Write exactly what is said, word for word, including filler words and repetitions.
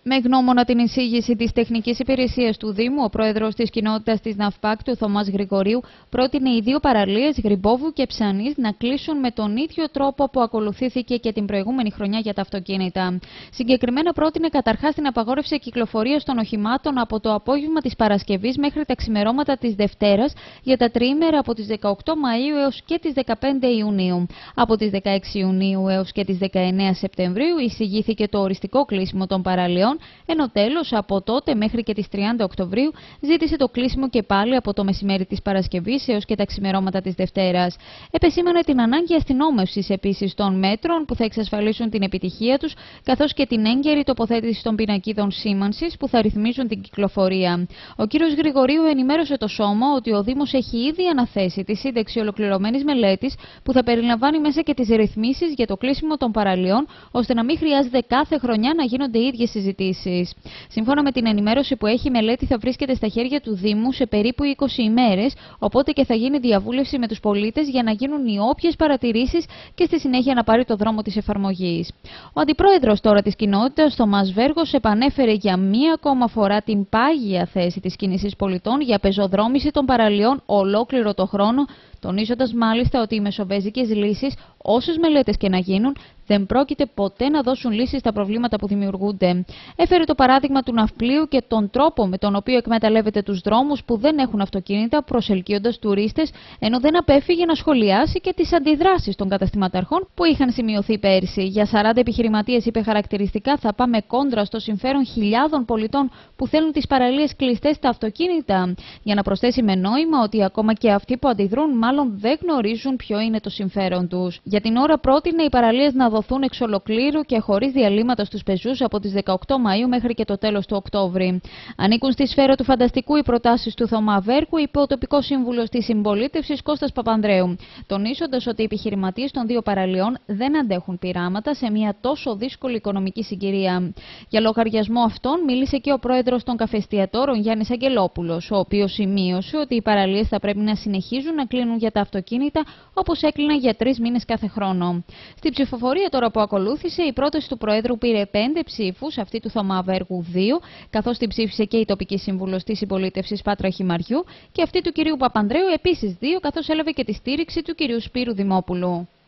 Με γνώμονα την εισήγηση της τεχνικής υπηρεσίας του Δήμου, ο πρόεδρος της κοινότητας της ΝΑΦΠΑΚ, του Θωμάς Γρηγορίου, πρότεινε οι δύο παραλίες Γρυμπόβου και Ψανής να κλείσουν με τον ίδιο τρόπο που ακολουθήθηκε και την προηγούμενη χρονιά για τα αυτοκίνητα. Συγκεκριμένα πρότεινε καταρχάς την απαγόρευση κυκλοφορίας των οχημάτων από το απόγευμα της Παρασκευής μέχρι τα ξημερώματα της Δευτέρας για τα τριήμερα από τις δεκαοκτώ Μαΐου έως και τις δεκαπέντε Ιουνίου. Από τις δεκαέξι Ιουνίου έως και τις δεκαεννέα Σεπτεμβρίου εισηγήθηκε το οριστικό κλείσιμο των παραλιών, ενώ τέλος από τότε μέχρι και τις τριάντα Οκτωβρίου ζήτησε το κλείσιμο και πάλι από το μεσημέρι της Παρασκευής έως και τα ξημερώματα της Δευτέρας. Επεσήμανε την ανάγκη αστυνόμευσης επίσης των μέτρων που θα εξασφαλίσουν την επιτυχία τους, καθώς και την έγκαιρη τοποθέτηση των πινακίδων σήμανσης που θα ρυθμίζουν την κυκλοφορία. Ο κ. Γρηγορίου ενημέρωσε το Σώμα ότι ο Δήμος έχει ήδη αναθέσει τη σύνταξη ολοκληρωμένης μελέτης που θα περιλαμβάνει μέσα και τις ρυθμίσεις για το κλείσιμο των παραλιών, ώστε να μην χρειάζεται κάθε χρονιά να γίνονται οι ίδιες συζητήσεις. Σύμφωνα με την ενημέρωση που έχει, η μελέτη θα βρίσκεται στα χέρια του Δήμου σε περίπου είκοσι ημέρες, οπότε και θα γίνει διαβούλευση με τους πολίτες για να γίνουν οι όποιες παρατηρήσεις και στη συνέχεια να πάρει το δρόμο της εφαρμογής. Ο αντιπρόεδρος τώρα της κοινότητας, Θωμάς Βέργος, επανέφερε για μία ακόμα φορά την πάγια θέση της κίνησης πολιτών για πεζοδρόμηση των παραλιών ολόκληρο το χρόνο, τονίζοντας μάλιστα ότι οι μεσοβέζικες λύσεις, όσες μελέτες και να γίνουν, δεν πρόκειται ποτέ να δώσουν λύσεις στα προβλήματα που δημιουργούνται. Έφερε το παράδειγμα του ναυπλίου και τον τρόπο με τον οποίο εκμεταλλεύεται τους δρόμους που δεν έχουν αυτοκίνητα, προσελκύοντας τουρίστες, ενώ δεν απέφυγε να σχολιάσει και τις αντιδράσεις των καταστηματαρχών που είχαν σημειωθεί πέρσι. Για σαράντα επιχειρηματίες, είπε χαρακτηριστικά, θα πάμε κόντρα στο συμφέρον χιλιάδων πολιτών που θέλουν τις παραλίες κλειστές στα αυτοκίνητα. Για να προσθέσει με νόημα ότι ακόμα και αυτοί που αντιδρούν μάλλον δεν γνωρίζουν ποιο είναι το συμφέρον τους. Για την ώρα πρότεινε οι παραλίες να δοθούν εξ ολοκλήρου και χωρίς διαλύματα στους πεζούς από τις δεκαοκτώ Μαΐου μέχρι και το τέλος του Οκτώβρη. Ανήκουν στη σφαίρα του φανταστικού οι προτάσεις του Θωμά Βέργου, είπε ο τοπικός σύμβουλος της συμπολίτευσης Κώστας Παπανδρέου, τονίζοντας ότι οι επιχειρηματίες των δύο παραλιών δεν αντέχουν πειράματα σε μια τόσο δύσκολη οικονομική συγκυρία. Για λογαριασμό αυτών μίλησε και ο πρόεδρος των καφεστιατόρων, Γιάννης Αγγελόπουλος, ο οποίος σημείωσε ότι οι παραλίες θα πρέπει να συνεχίζουν να κλείνουν για τα αυτοκίνητα όπως έκλειναν για τρεις μήνες κάθε χρόνο. Στην ψηφοφορία τώρα που ακολούθησε, η πρόταση του Προέδρου πήρε πέντε ψήφους, αυτή του Θωμά Βέργου δύο, καθώς την ψήφισε και η τοπική σύμβουλος της συμπολίτευσης Πάτρα Χιμαριού, και αυτή του κυρίου Παπανδρέου επίσης δύο, καθώς έλαβε και τη στήριξη του κυρίου Σπύρου Δημόπουλου.